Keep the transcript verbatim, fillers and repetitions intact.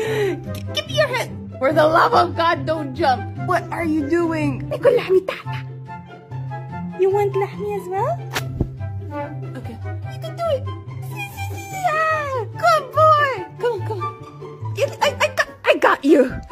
Give me your hand. For the love of God, don't jump. What are you doing? Nikol lahmi tata. You want lahmi as well? Okay. You can do it. Yeah. Good boy. Come on, come on. I, I, got, I got you.